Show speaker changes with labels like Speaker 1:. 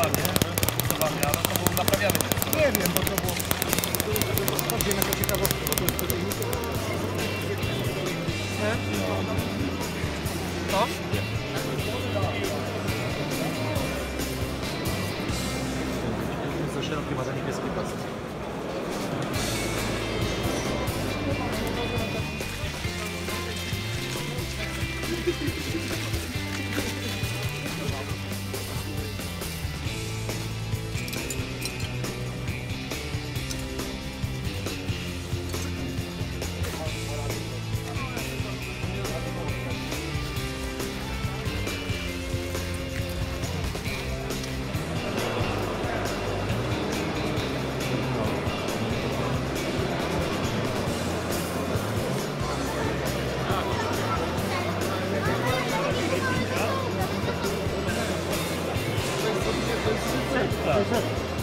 Speaker 1: nie? Stosowany, ale to był naprawiany.
Speaker 2: Nie wiem, bo to było... Chodźmy jako ciekawostkę, bo to jest tutaj...
Speaker 3: Co?
Speaker 2: Za szeroki ma za niebieski pas.
Speaker 1: Tak.